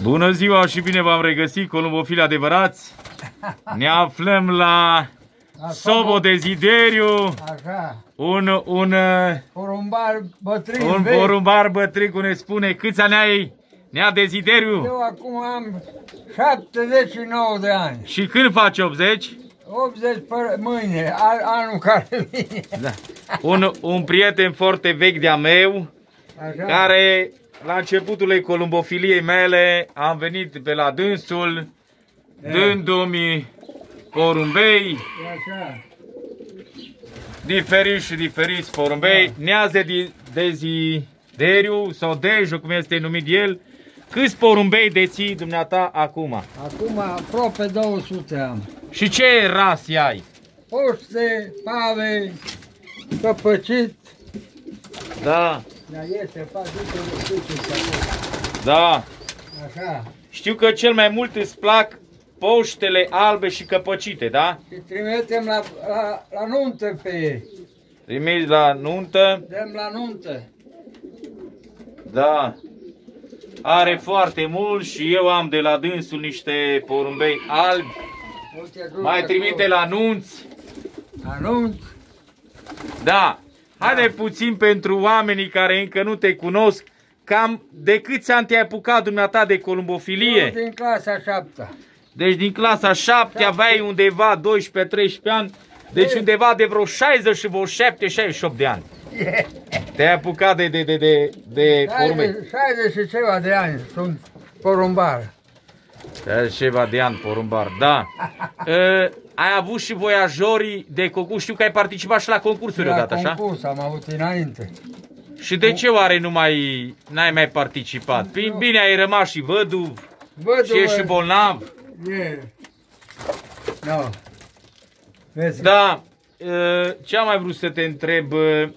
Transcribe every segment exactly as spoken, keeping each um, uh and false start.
Bună ziua și bine v-am regăsit, columbofili adevărați. Ne aflăm la Sobo Desideriu. Așa. Un, un, porumbar bătrân. un porumbar bătrân, cum ne spune. Câți ani ai, Nea Desideriu? Eu acum am șaptezeci și nouă de ani. Și când faci optzeci? optzeci mâine, an, anul care vine. Da. Un, un prieten foarte vechi de-a meu, Așa. care la începutul columbofiliei mele am venit pe la dânsul, e. dându-mi porumbei, Așa. diferiți și diferiți porumbei, da. Neaze de Desideriu sau Deju, cum este numit el. Câți porumbei deții dumneata acum? Acum aproape două sute am. Și ce rase ai? Poște, pave, căpăcit. Da. Da, este, fac Da. Așa. Știu că cel mai mult îți plac poștele albe și căpăcite, da? Și trimitem la, la, la nuntă pe ei. Trimiți la nuntă? Dăm la nuntă. Da. Are foarte mult și eu am de la dânsul niște porumbei albi. Mai trimite la nunți. La nunți? Da. Haide da. puțin pentru oamenii care încă nu te cunosc. Cam de câți ani te-ai apucat dumneata de columbofilie? Eu din clasa șaptea. Deci din clasa șapte aveai undeva doisprezece treisprezece ani. Deci e. undeva de vreo șaizeci și vreo șapte șaizeci și opt de ani. E. Te-ai apucat de, de, de, de, de porumbei. șaizeci și ceva de ani sunt porumbar. șaizeci și ceva de ani porumbar, da. uh, ai avut și voiajorii de concurs. Știu că ai participat și la concursuri odată, așa? La concurs am avut înainte. Și de ce oare nu mai n-ai mai participat? Prin bine ai rămas și văduv, văduv și ești și bolnav. E. No. Vezi? Da. Uh, ce am mai vrut să te întreb? Uh,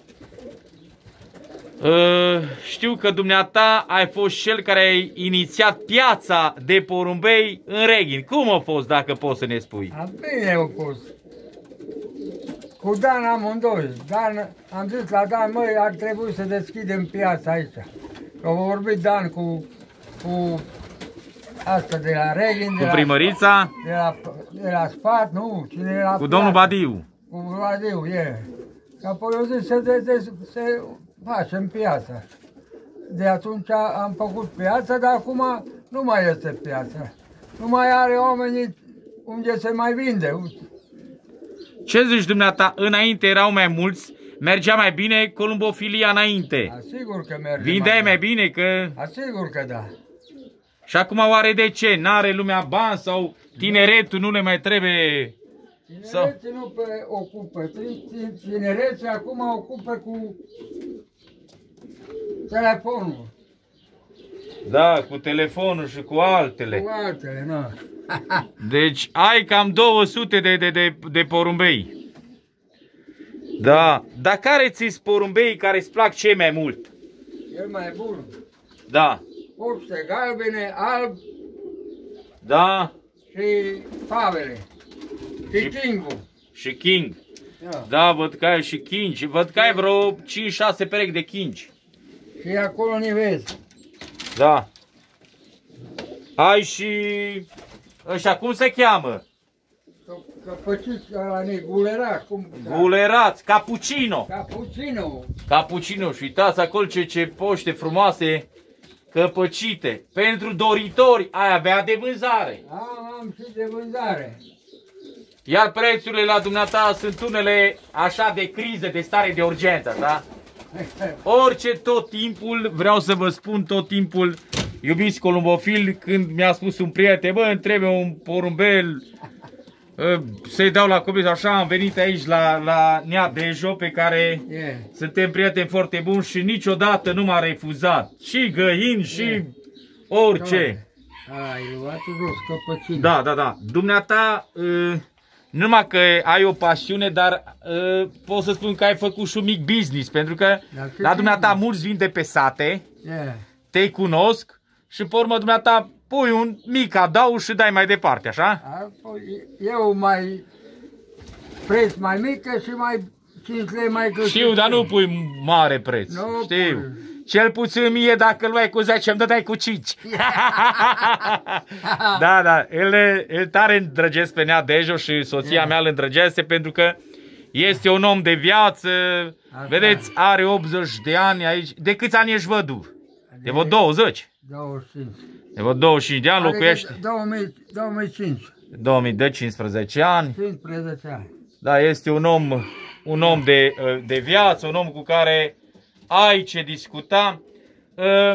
știu că dumneata ai fost cel care ai inițiat piața de porumbei în Reghin. Cum a fost, dacă poți să ne spui? A, bine a fost. Cu Dan amândoi. Dan, am zis la Dan, măi, ar trebui să deschidem piața aici. Că a vorbit Dan cu, cu asta de la Reghin. Cu primărița? De la, de la Sfat, nu, cine era? Cu piața? Domnul Badiu. Cu Badiu, e. Și apoi eu zis să, de, de, să facem piața. De atunci am făcut piața, dar acum nu mai este piața. Nu mai are oamenii unde se mai vinde. Ce zici dumneata? Înainte erau mai mulți, mergea mai bine columbofilia înainte. Asigur că merge. Vindeai mai bine că... Asigur că da. Și acum oare de ce? N-are lumea bani sau tineretul nu le mai trebuie... Tinereții nu pe ocupă. Tinereții acum ocupă cu telefonul. Da, cu telefonul și cu altele. Cu altele, nu. Deci ai cam două sute de, de, de, de porumbei. Da. Dar care ți-s porumbei care îți plac cei mai mult? Cel mai bun? Da. Poște galbene, alb. Da. Și favele. Și King-ul. Și King. Da. Da, văd că ai și King. Și văd că ai vreo cinci șase perechi de King. Și acolo ne vezi. Da. Ai și... Ăștia cum se cheamă? Căpăciți la negulerați. Gulerați, cappuccino. Cappuccino. Cappuccino. Și uitați acolo ce, ce poște frumoase căpăcite. Pentru doritori ai avea de vânzare. Am, am și de vânzare. Iar prețurile la dumneata sunt unele așa de criză, de stare de urgență, da? Orice, tot timpul, vreau să vă spun tot timpul, iubiți columbofili, când mi-a spus un prieten, bă, îmi trebuie un porumbel, să-i dau la copii, așa am venit aici la, la Nea Dejo, pe care yeah. suntem prieteni foarte buni și niciodată nu m-a refuzat. Și găini, și yeah. orice. Ai luat jos căpăcini. Da, da, da. Dumneata... Uh, numai că ai o pasiune, dar uh, pot să spun că ai făcut și un mic business, pentru că la dumneata mulți vin de pe sate, yeah. te cunosc și pe urmă dumneata pui un mic adaug și dai mai departe, așa? Eu mai preț mai mică și mai cinci lei mai cât. Știu, dar nu pui mare preț, nu știu. Pui. Cel puțin mie, dacă luai cu zece, îmi dădeai cu cinci. Da, da, el, el tare îndrăgesc pe Nea Dejo și soția mea îl îndrăgește pentru că este un om de viață. Așa. Vedeți, are optzeci de ani aici. De câți ani ești văduv? De vreo douăzeci? douăzeci și cinci. De vreo douăzeci și cinci de ani locuiești? două mii cinci. două mii de cincisprezece ani. cincisprezece ani. Da, este un om, un om de, de viață, un om cu care ai ce discuta. Uh,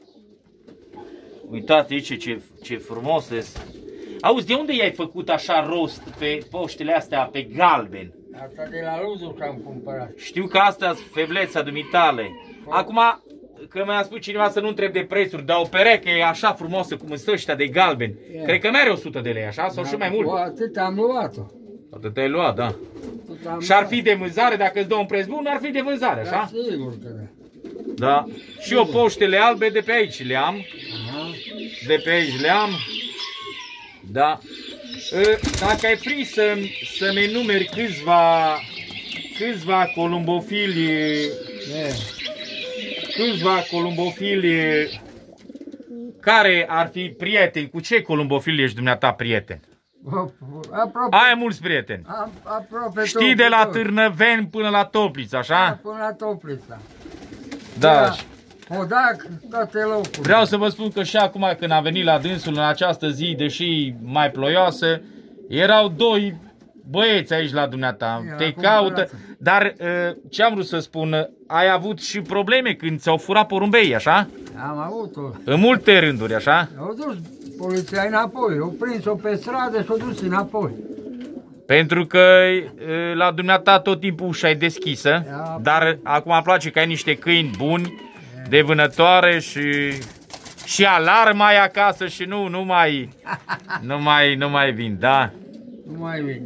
uitați aici ce, ce frumos este. Auzi, de unde i-ai făcut așa rost pe poștele astea pe galben? Asta de la Luzu că am cumpărat. Știu că asta e febleța dumitale. Acum, că mi-a spus cineva să nu întreb de prețuri, dar o pereche e așa frumoasă cum sunt ăștia de galben. Yeah. Cred că mere o sută de lei, așa? Sau da, și mai mult? Atât am luat-o. Atât ai luat, da. Și ar fi de vânzare, dacă îți dă un preț bun, ar fi de vânzare, așa? Da, sigur că da. Da. Și eu poștele albe de pe aici le am. Aha. De pe aici le am. Da. Dacă ai prins să-mi să enumeri câțiva, câțiva columbofili, yeah. câțiva columbofili care ar fi prieteni, cu ce columbofili ești dumneata prieten? Aproape, ai mulți prieteni. Aproape știi, de la Târnăveni până la Toplița, așa? Da, până la Toplița. Da. Podac, toate locurile. Vreau să vă spun că și acum când am venit la dânsul în această zi, deși mai ploioasă, erau doi băieți aici la dumneata. Era Te caută. Dar ce am vrut să spun, ai avut și probleme când ți-au furat porumbeii, așa? Am avut-o. În multe rânduri, așa? Au dus poliția înapoi, au prins-o pe stradă și au dus înapoi. Pentru că la dumneata tot timpul ușa e deschisă, Ia, dar acum îmi place că ai niște câini buni, de vânătoare și, și alarma ai acasă și nu, nu mai, nu mai, nu mai vin, da? Nu mai vin.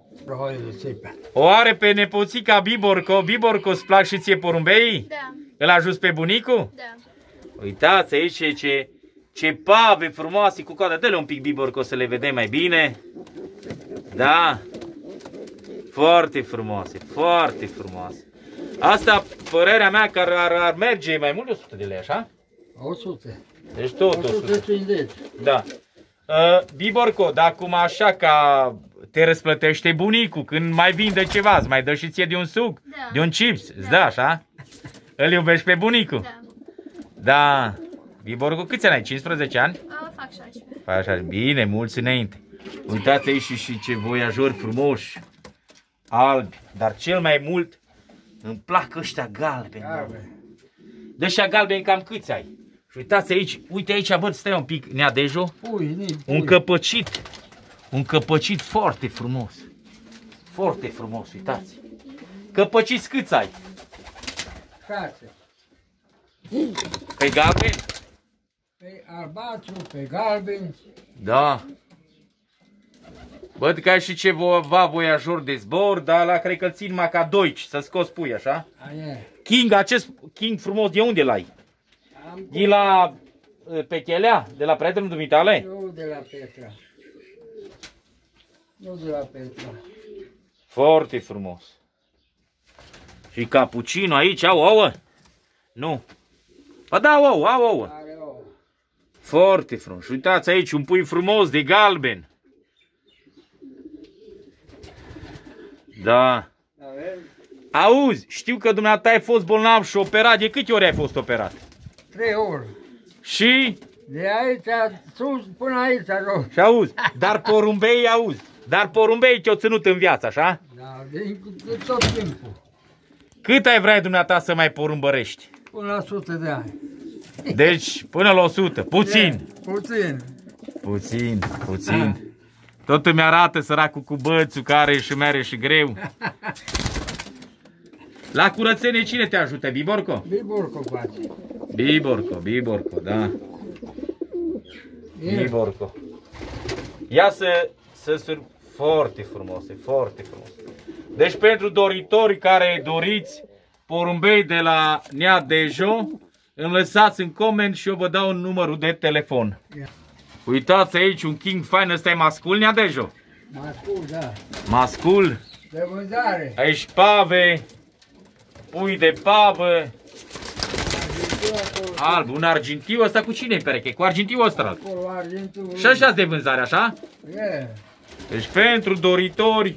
O are pe nepoțica Biborco. Biborco, îți plac și ție porumbeii? Da. Îl ajuți pe bunicul? Da. Uitați aici ce, ce pave frumoase cu coadă. Dă-le un pic, Biborco, să le vedem mai bine. Da. Foarte frumoase, foarte frumoase. Asta, părerea mea, că ar, ar, ar merge mai mult de o sută de lei, așa? o sută. Deci tot o sută cincizeci. Da. Uh, Biborco, dar acum așa ca te răsplătește bunicul, când mai vinde ceva, îți mai dă și ție de un suc, da. de un chips, Da. îți dă așa? Îl iubești pe bunicul? Da. Da. Biborco, câți ani ai? cincisprezece ani? A, fac șaisprezece. Păi așa, bine, mulți înainte. Uitați aici și, și ce voiajori frumoși, albi, dar cel mai mult îmi plac ăștia galbeni. De ăștia galbeni cam câți ai? Și uitați aici, uite aici, văd, stai un pic, Nea Dejo, Pui, pui. un căpăcit, un căpăcit foarte frumos. Foarte frumos, uitați. Căpăciți câți ai? Șase. Pe galben? Pe albastru, pe galben. Da. Văd că ai și ceva voiajor de zbor, dar la cred că țin numai ca doici, să scoți pui, așa? Aia. King, acest King frumos, de unde l-ai? E la Pechelea, de la prietenul dumitale? Nu de la Petra. Nu de la Petra. Foarte frumos. Și cappuccino aici, au ouă? Nu. Ba da, ouă, au ouă. Are ouă. Foarte frumos. Uitați aici, un pui frumos de galben. Da. Avem Auzi, știu că dumneata ai fost bolnav și operat. De câte ori ai fost operat? trei ori. Și? De aici sus până aici jos. Și auzi, dar porumbei auzi. Dar porumbei te-au ținut în viață, așa? Da, de, de tot timpul. Cât ai vrea dumneata să mai porumbărești? Până la sută de ani. Deci, până la o sută. Puțin. E, puțin. Puțin, puțin. Tot îmi arată săracul cu bățul care și mere și greu. La curățenie cine te ajută, Biborco? Biborco face. Biborco, Biborco, da. E. Biborco. Ia să, să sur... Foarte frumos, e foarte frumos. Deci pentru doritori care doriți porumbei de la Nea Dejo, îmi lăsați în coment și eu vă dau numărul de telefon. Ia. Uitați aici un King fine, ăsta e mascul, Nea Dejo? Mascul, da. Mascul. De vânzare. Aici pave, pui de pavă. Alb, un argintiu ăsta cu cine e pereche? Cu argintiu ăsta. Acolo argintiu. Și așa de vânzare, așa? E. Deci pentru doritori,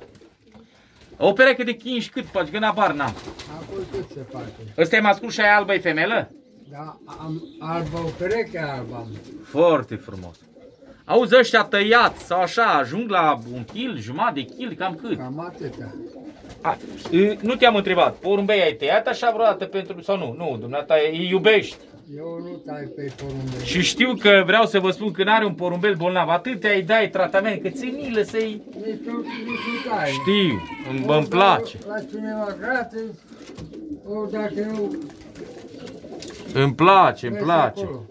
o pereche de cinci cât faci? Că n-abar n-am. Acolo cât se face? Ăsta e mascul și aia albă e femelă? Da, am albă, o pereche albă am. Foarte frumos. Auzi, ăștia tăiați sau așa, ajung la un kil, jumătate de kil, cam cât? Cam atâta. A, nu te-am întrebat, porumbei ai tăiat așa vreodată pentru, sau nu? Nu, dumneata îi iubești. Eu nu tai pe porumbel. Și știu că vreau să vă spun că n-are un porumbel bolnav, atât îi dai tratament, că ți-e milă să-i... Nici tu, nici tu tai. Știu, îmi, îmi place. La cineva gratis, o dacă nu... Îmi place, îmi vezi place. acolo.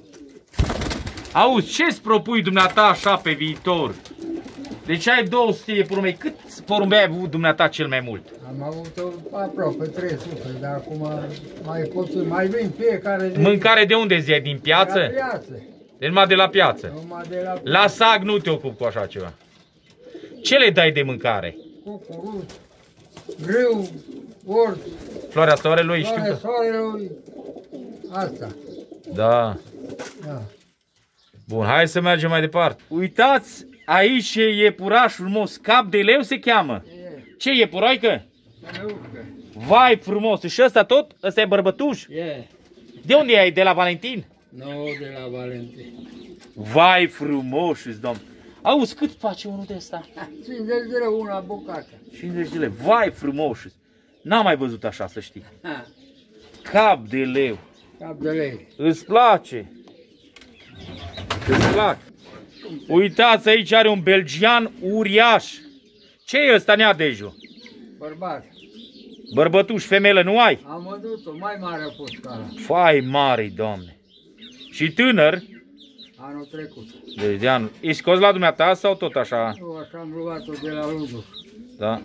Auzi, ce-ți propui dumneata așa pe viitor? Deci ai două sute de porumbei, cât porumbei ai avut dumneata cel mai mult? Am avut aproape trei sute, dar acum mai puțin, mai vin fiecare zi. Mâncare de unde zi? Din piață? De la piață. Deci numai de la piață. Numai de la piață. La sag nu te ocupi cu așa ceva. Ce le dai de mâncare? Cucuruz, grâu, orz, Floarea soarelui, știu floare că... soarelui, asta. Da. Da. Bun, hai să mergem mai departe. Uitați, aici e iepuraș frumos, cap de leu se cheamă. E, Ce iepuroică? sănăucă. Vai frumos, și ăsta tot? Ăsta e bărbătuș? E, De unde ai? De la Valentin? nouă de la Valentin. Vai frumos, domn. Auzi, cât face unul de ăsta? cincizeci de lei una bucată. cincizeci de lei. Vai frumos. N-am mai văzut așa, să știi. Ha, Cap de leu. cap de lei. Îți place? Îți place? Uitați, aici are un belgian uriaș. Ce e ăsta, Nea Deju? Bărbat. Bărbătuș, femelă, nu ai? Am văzut-o, mai mare a fost ca ăla, Fai mare, Doamne. Și tânăr? anul trecut. Deci de anul. E scos la dumneata sau tot așa? Eu așa am luat-o de la Ludu. Da.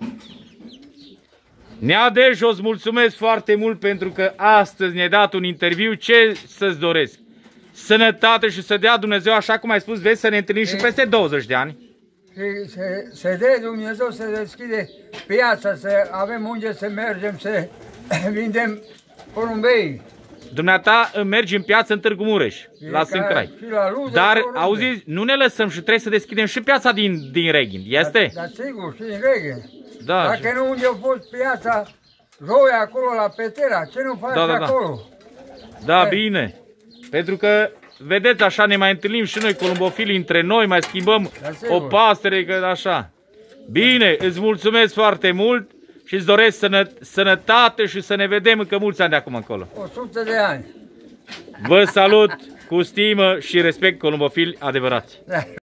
Nea Deju, îți mulțumesc foarte mult pentru că astăzi ne-ai dat un interviu. Ce să-ți doresc? Sănătate și să dea Dumnezeu, așa cum ai spus, vezi, să ne întâlnim și peste douăzeci de ani. Și să, să dea Dumnezeu să deschide piața, să avem unde să mergem, să vindem porumbei. Dumneata mergi în piață în Târgu Mureș, la Sâncrai. Și la Ludu, Dar, oriunde. auzi, nu ne lăsăm și trebuie să deschidem și piața din, din Reghin. Este? Da, da, sigur, și în Reghin. Da. Dacă nu unde a fost piața, joi acolo la Petera, ce nu faci Da, da, da. acolo? Da, Hai. bine. Pentru că, vedeți, așa ne mai întâlnim și noi, columbofilii, între noi, mai schimbăm Da, sigur. o pasăre, că așa. Bine, îți mulțumesc foarte mult și îți doresc sănă, sănătate și să ne vedem încă mulți ani de acum încolo. o sută de ani. Vă salut cu stimă și respect, columbofili adevărați. Da.